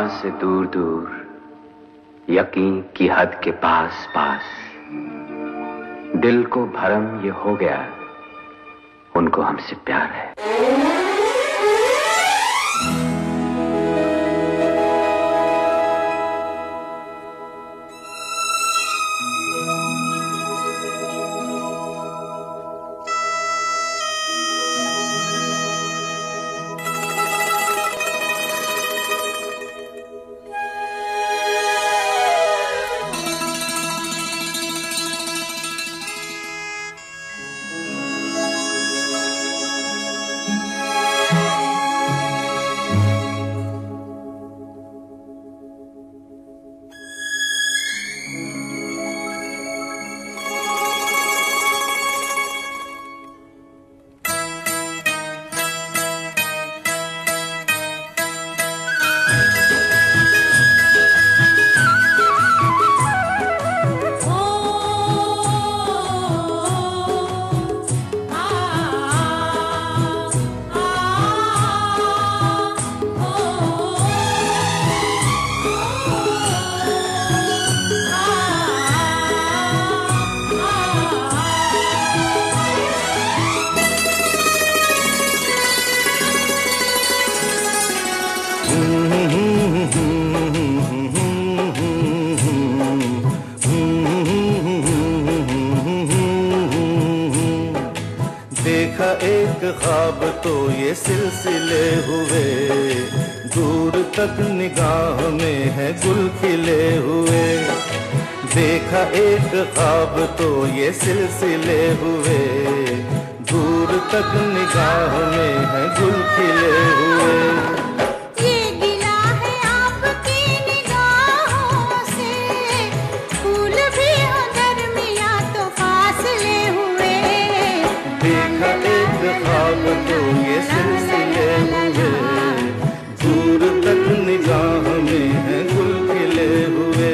से दूर दूर, यकीन की हद के पास पास, दिल को भरम ये हो गया, उनको हमसे प्यार है। देखा एक ख्वाब तो ये सिलसिले हुए, दूर तक निगाह में है गुल खिले हुए। देखा एक ख्वाब तो ये सिलसिले हुए, दूर तक निगाह में है गुल खिले हुए। ख्वाब तो ये सिलसिले हुए, दूर तक निगाह में है गुल खिले हुए।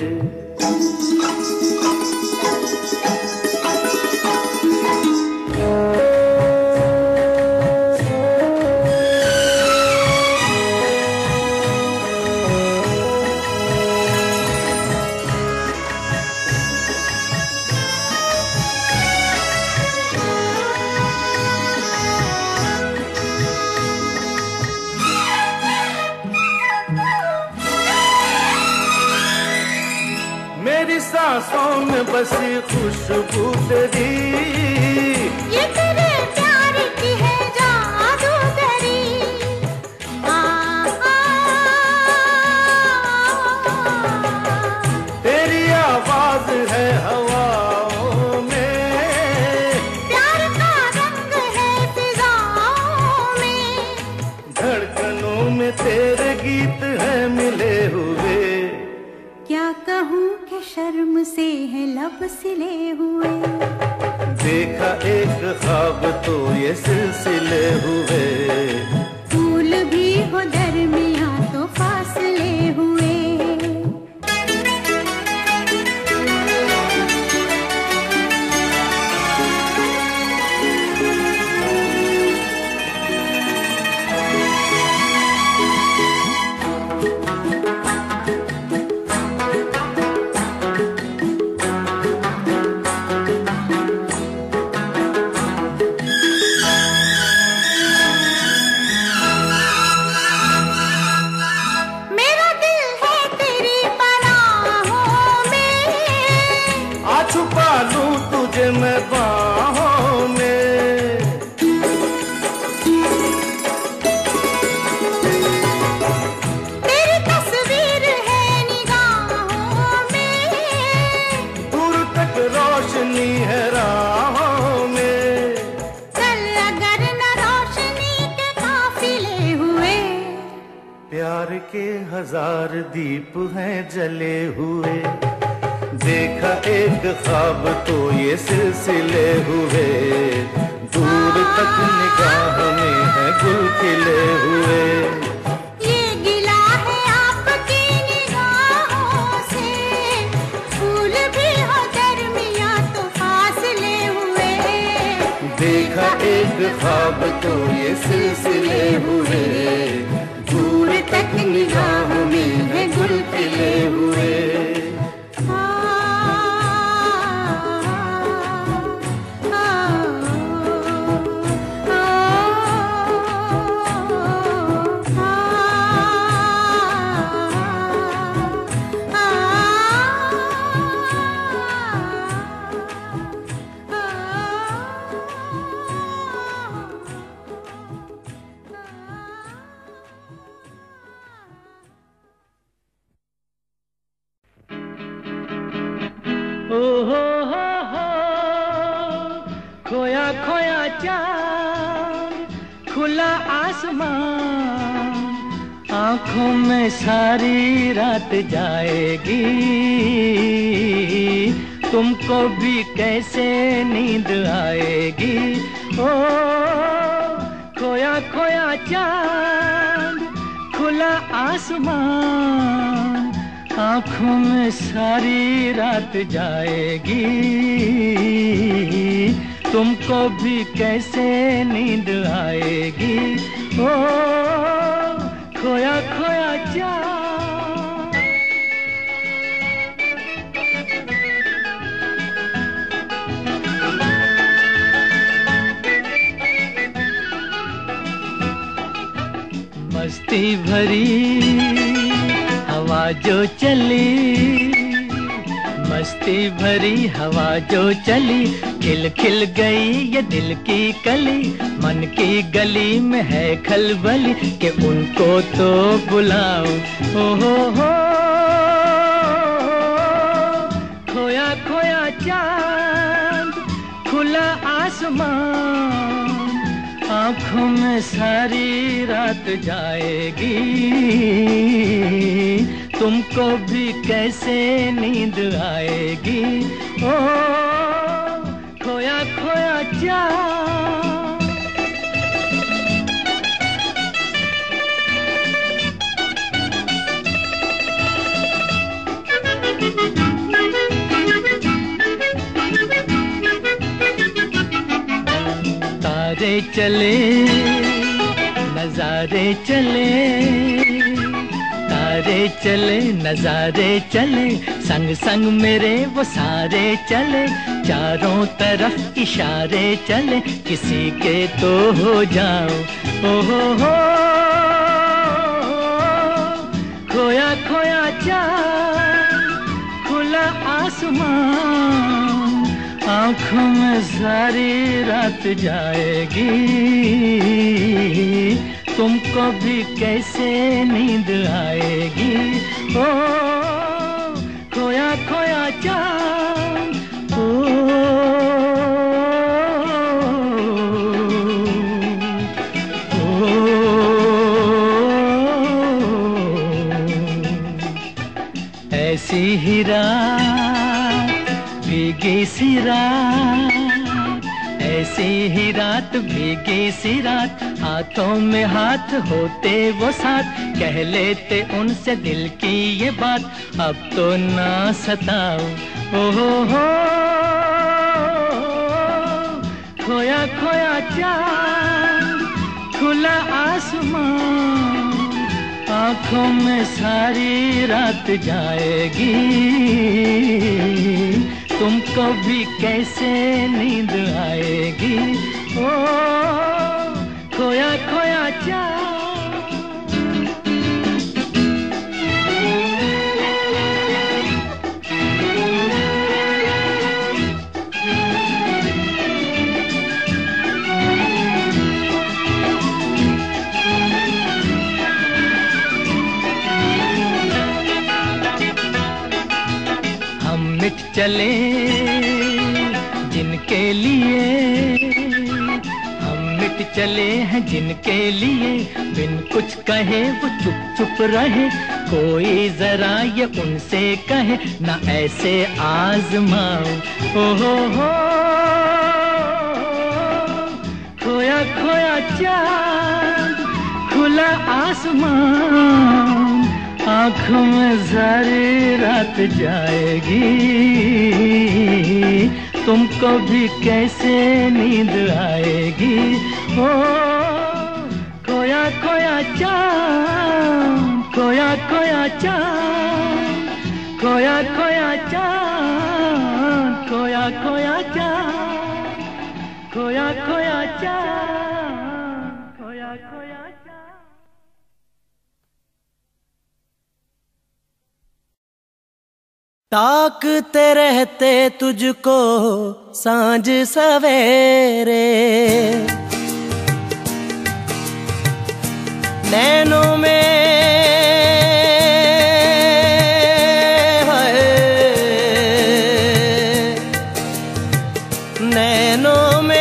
मेरी सांसों में बसी खुशबू तेरी, ये तेरे प्यार की है जादूगरी। तेरी आवाज है हवाओं में, प्यार का रंग है फिजाओं में, धड़कनों में तेरे गीत हैं मिले हुए। क्या कहूँ कि शर्म से है लब सिले हुए। देखा एक ख्वाब तो ये सिलसिले हुए, फूल भी हो दरमियां तो फासले हुए। छुपा लूं तुझे मैं बाहों में, तेरी तस्वीर है निगाहों में, दूर तक रोशनी है राहों में। चल अगर न रोशनी के काफिले हुए, प्यार के हजार दीप हैं जले हुए। देखा एक ख्वाब तो ये सिलसिले हुए, दूर तक निगाह में है गुल खिले हुए। ये गिला है आपकी निगाहों से, फूल भी हो दरमियां तो फासले हुए। देखा एक ख्वाब तो ये सिलसिले हुए, दूर तक निगाह में गुल खिले हुए। खोया खोया चांद खुला आसमान, आंखों में सारी रात जाएगी, तुमको भी कैसे नींद आएगी। ओ खोया खोया चांद खुला आसमान, आंखों में सारी रात जाएगी, तुमको भी कैसे नींद आएगी। ओ खोया खोया चांद। मस्ती भरी हवा जो चली, मस्ती भरी हवा जो चली, खिल खिल गई ये दिल की कली, मन की गली में है खलबली कि उनको तो बुलाओ। ओ हो खोया खोया चांद खुला आसमान, आंखों में सारी रात जाएगी, तुमको भी कैसे नींद आएगी। ओ खोया खोया चांद। तारे चले नजारे चले, तारे चले नजारे चले, संग संग मेरे वो सारे चले, चारों तरफ इशारे चले, किसी के तो हो जाओ। ओ हो खोया खोया चांद खुला आसमान, आंखों में सारी रात जाएगी, तुमको भी कैसे नींद आएगी। ओ खोया खोया चांद। ऐसी ही रात भीगी सी रात, ऐसी ही रात भीगी सी रात, हाथों में हाथ होते वो साथ, कह लेते उनसे दिल की ये बात, अब तो ना सताओ। ओ हो खोया खोया चांद खुला आसमान, आंखों में सारी रात जाएगी, तुमको भी कैसे नींद आएगी। ओ खोया खोया चांद। मिट चले जिनके लिए, हम मिट चले हैं जिनके लिए, बिन कुछ कहे वो चुप चुप रहे, कोई जरा ये उनसे कहे ना ऐसे आजमाओ। ओ हो खोया खोया चांद खुला आसमान, आंखों में सारी रात जाएगी, तुमको भी कैसे नींद आएगी। ओ खोया खोया चांद, खोया खोया चाँद, खोया खोया चाँद, खोया खोया चाँद, खोया खोया चाँद, खोया खोया चाँद। ताकते रहते तुझको सांझ सवेरे, नैनों में है, नैनों में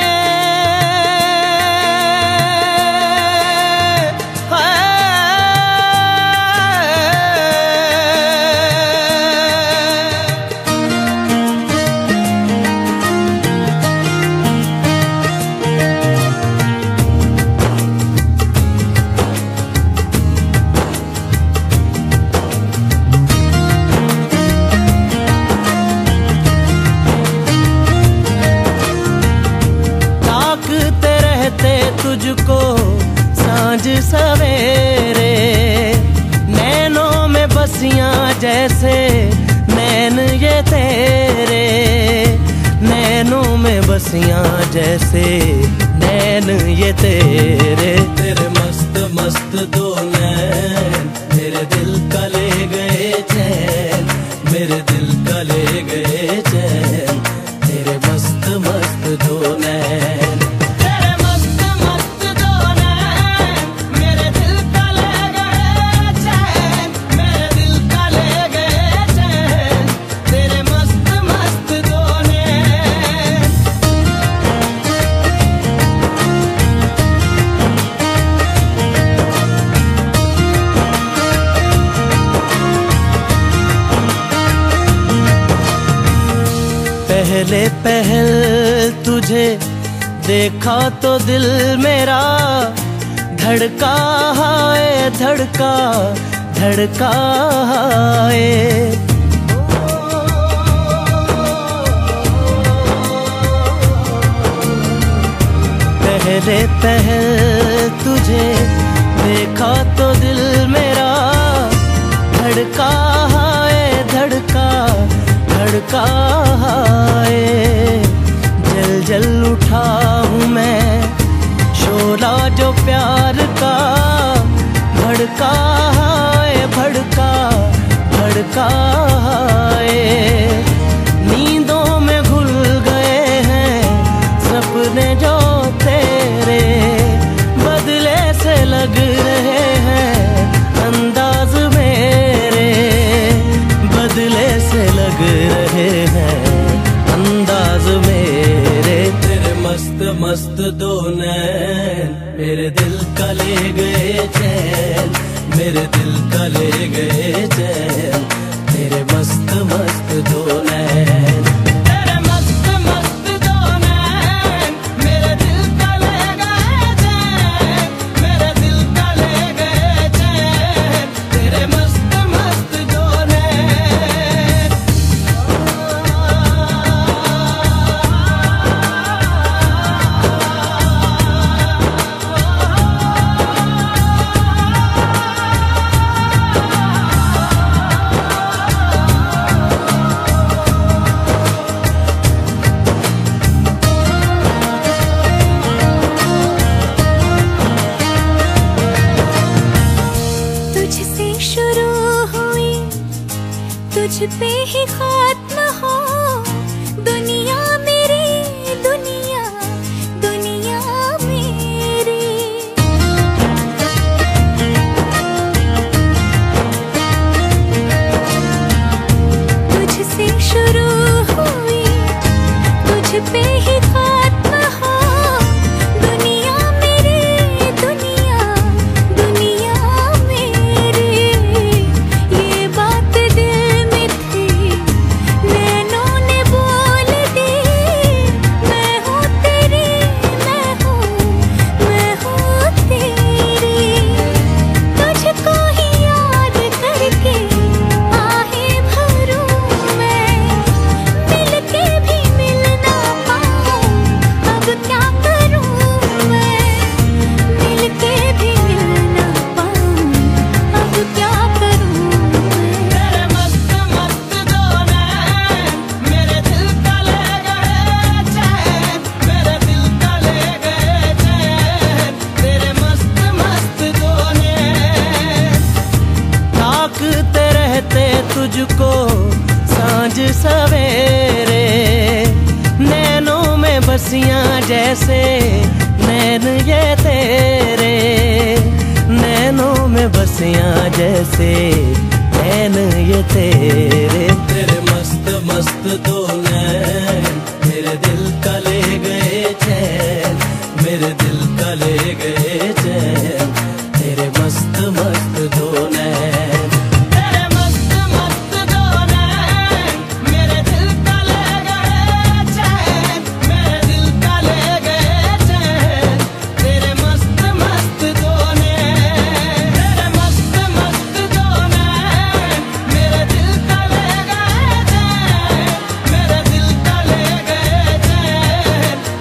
तुझको सांझ सवेरे, नैनों में बसियां जैसे नैन ये तेरे, नैनों में बसियां जैसे नैन ये तेरे। तेरे मस्त मस्त दो नैन मेरे दिल का ले गए चैन, मेरे दिल का ले गए चैन, तेरे मस्त मस्त दो नैन। पहले पहल तुझे देखा तो दिल मेरा धड़का है, धड़का धड़का है। पहले पहल तुझे देखा तो दिल मेरा धड़का है, धड़का धड़का है। जल जल उठा हूँ मैं शोला जो प्यार का, भड़का है, भड़का भड़का है। नींदों में घुल गए हैं सपने जो तेरे, बदले से लग रहे हैं अंदाज मेरे, बदले से लग रहे हैं अंदाज मेरे। तेरे मस्त मस्त दो नैन मेरे दिल का ले गए चैन, मेरे दिल का ले गए चैन, तेरे मस्त मस्त दो नैन। तुझ पे ही खात्मा हो दुनिया मेरी, दुनिया दुनिया मेरी। तुझसे शुरू हुई तुझ पे ही खात्मा हो दुनिया मेरी, दुनिया दुनिया मेरी। ये बात दिल में थी तुझको सांझ सवेरे, नैनों में बसियां जैसे नैन ये तेरे, नैनों में बसियां जैसे नैन ये तेरे। तेरे मस्त मस्त दो नैन मेरे दिल का ले गए चैन, मेरे दिल का ले गए चैन, तेरे मस्त मस्त दो नैन, तेरे मस्त मस्त दो नैन मेरे दिल का ले गए चैन, मेरे दिल का ले गए चैन, तेरे मस्त मस्त दो नैन, तेरे मस्त मस्त दो नैन मेरे दिल का ले गए चैन, मेरे दिल का ले गए चैन,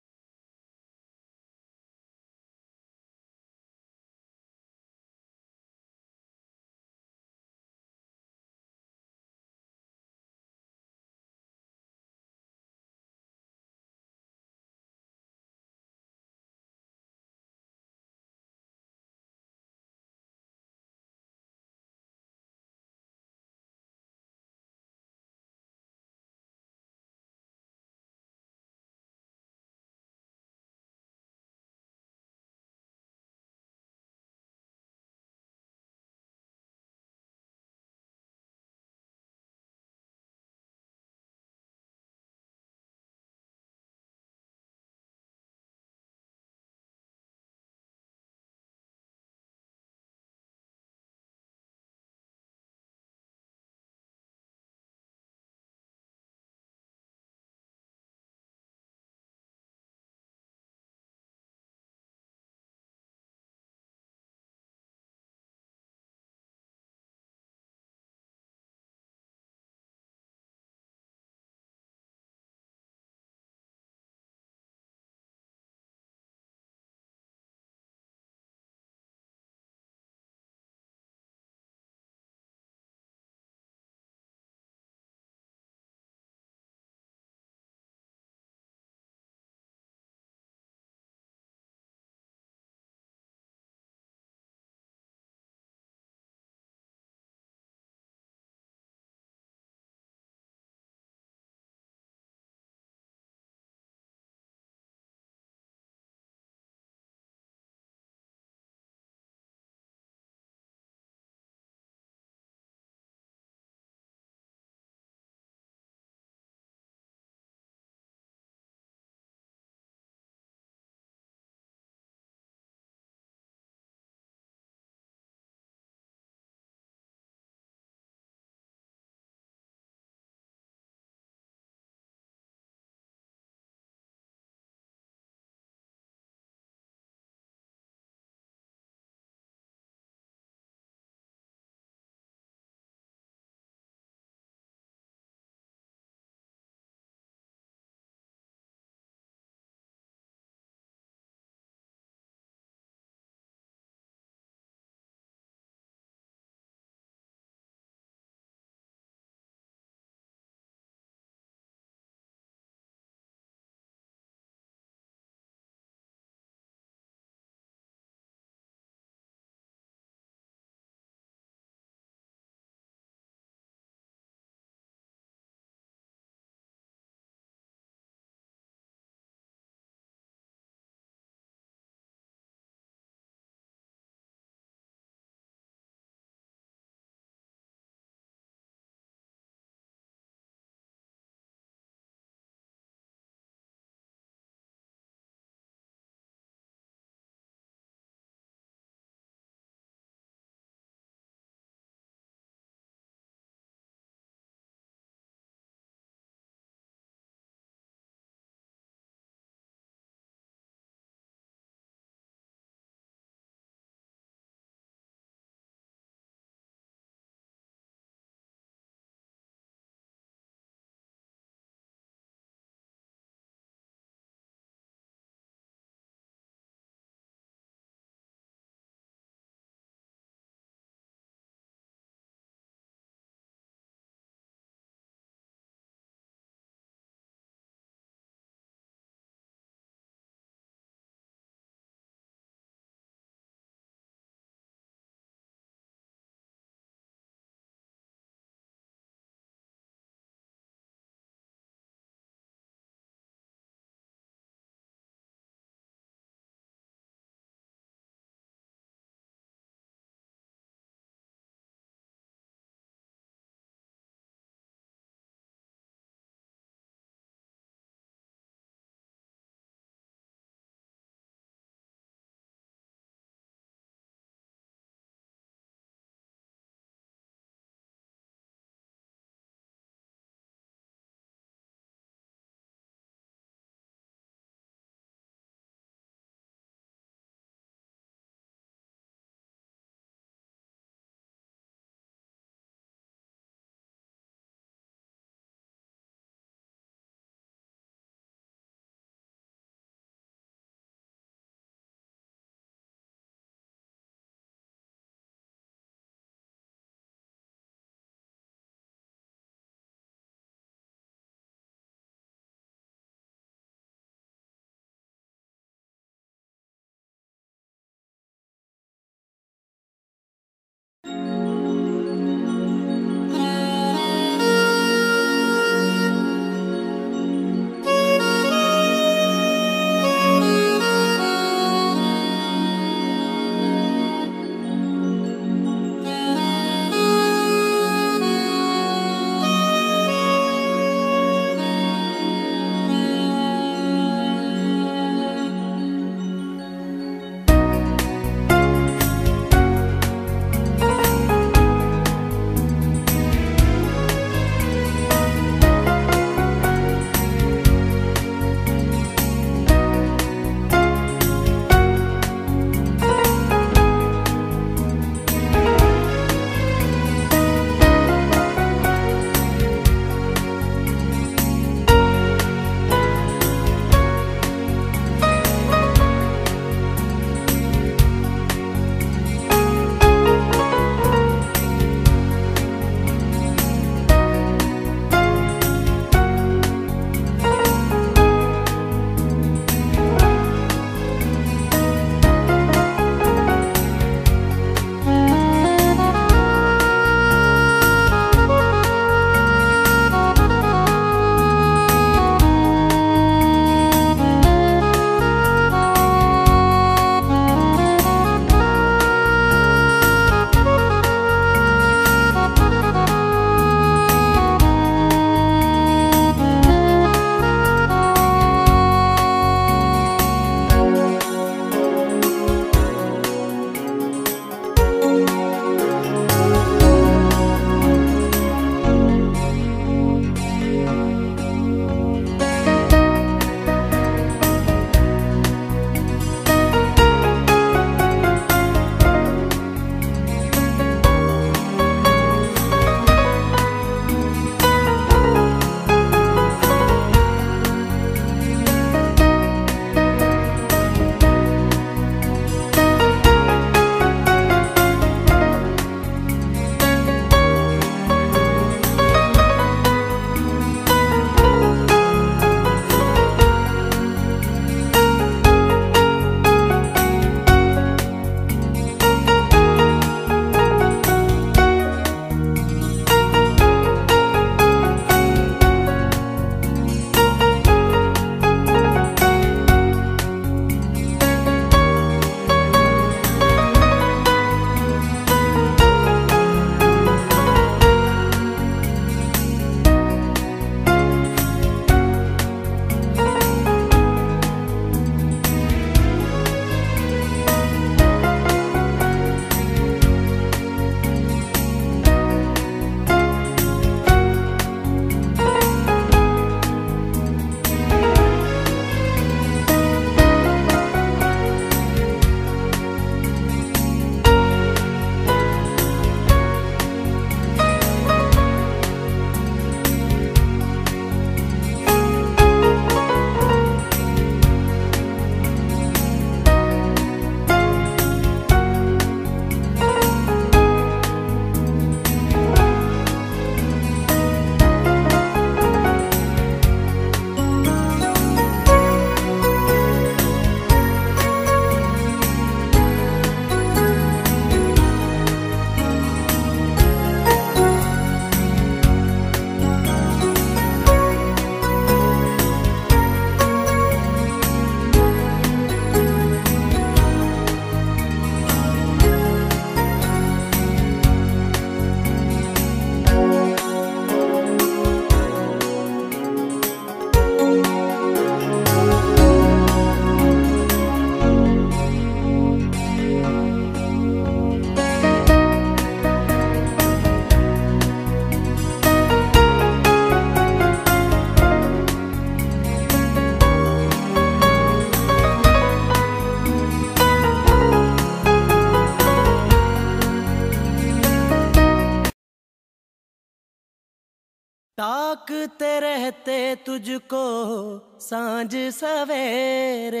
ताकते रहते तुझको सांझ सवेरे,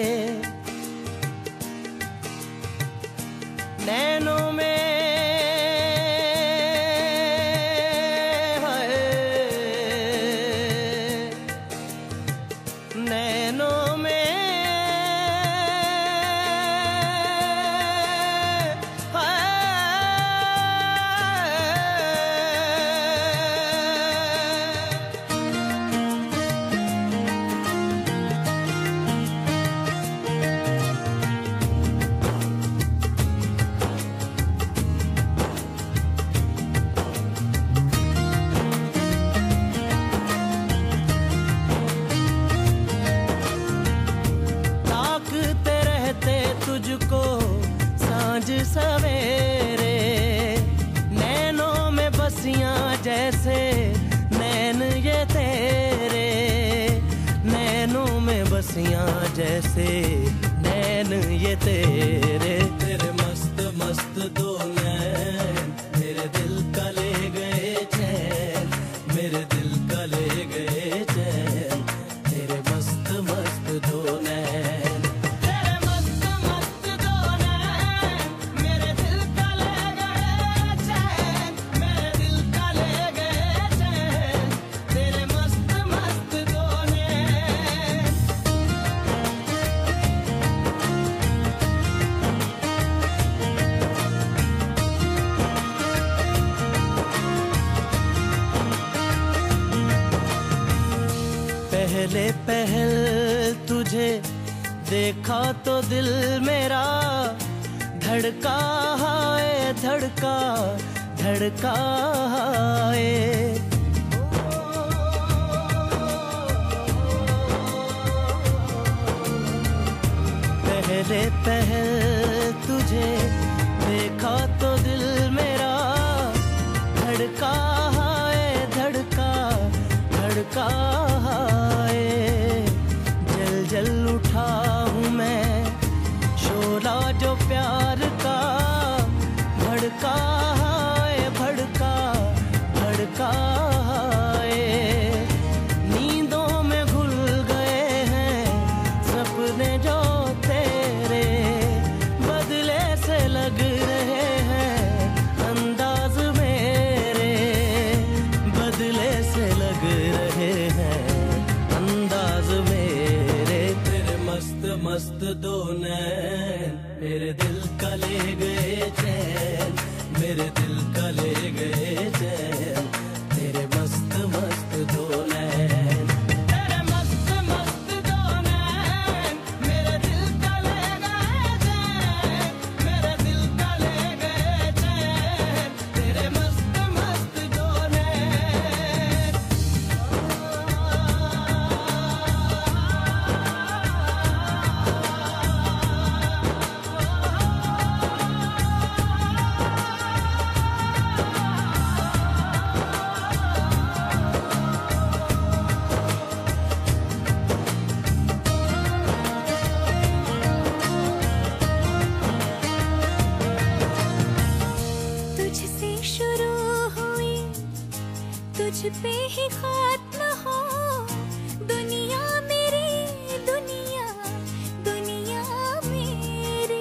नैनों में नैनों में तुझको सांझ सवेरे, नैनों में बसियां जैसे नैन ये तेरे, नैनों में बसियां जैसे नैन ये तेरे। तेरे मस्त मस्त दो नैन मेरे दिल का ले गए चैन, मेरे दिल का ले गए चैन, तेरे मस्त मस्त दो नैन। पहले पहल तुझे देखा तो दिल मेरा धड़का है, धड़का धड़का है। पहले पहल तुझे देखा तो दिल मेरा धड़का है, धड़का धड़का है। जल जल उठा हूँ मैं शोला जो प्यार का, भड़का है, भड़का भड़का है। नींदों में घुल गए हैं सपने जो तेरे, बदले से लग रहे हैं अंदाज मेरे, बदले से लग रहे हैं अंदाज मेरे। तेरे मस्त मस्त दो नैन मेरे दिल का ले गए चैन, मेरे दिल का ले गए चैन, तेरे मस्त मस्त दो नैन। तेरे मस्त मस्त दो नैन मेरे दिल का ले गए चैन, मेरे दिल का ले गए चैन, तेरे मस्त मस्त दो नैन। तुझसे शुरू हुई तुझ पे ही खत्म हो दुनिया मेरी, दुनिया दुनिया मेरी।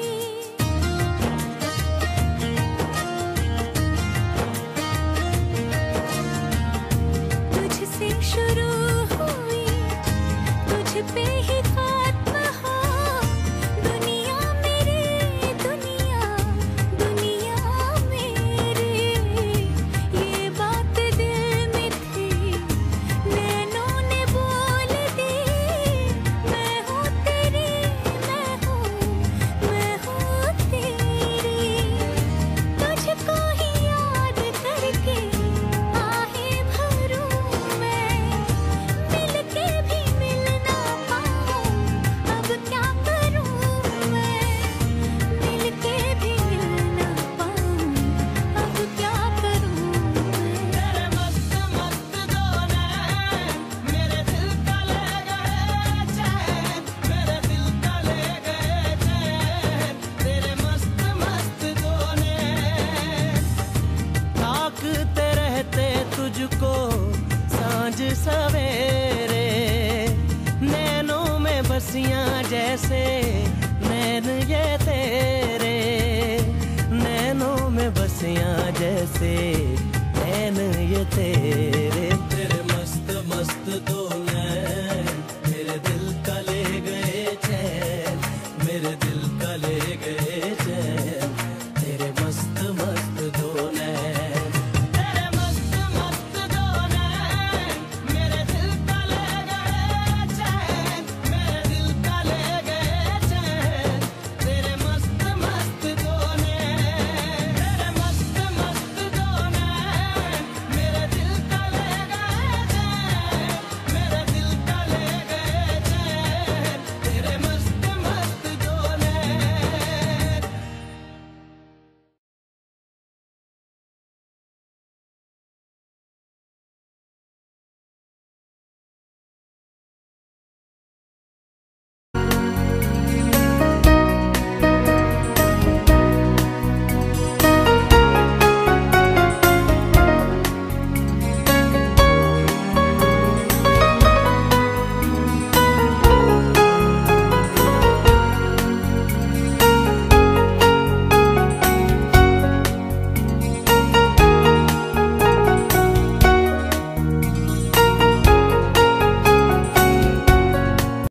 तुझसे शुरू हुई तुझ पे ही खत्म हो दुनिया मेरी, दुनिया दुनिया मेरी। ये बात दिल में थी बसियां जैसे नैन ये तेरे, नैनों में बसियां जैसे नैन ये तेरे। तेरे मस्त मस्त दो नैन